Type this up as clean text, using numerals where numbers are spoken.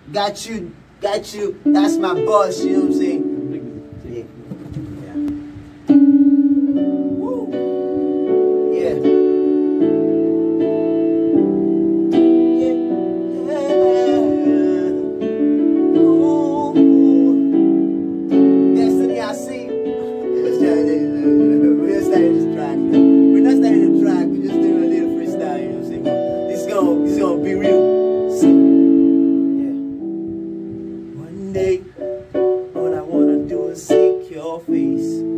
got you, that's my boss, you know what I'm saying? All I wanna do is seek your face.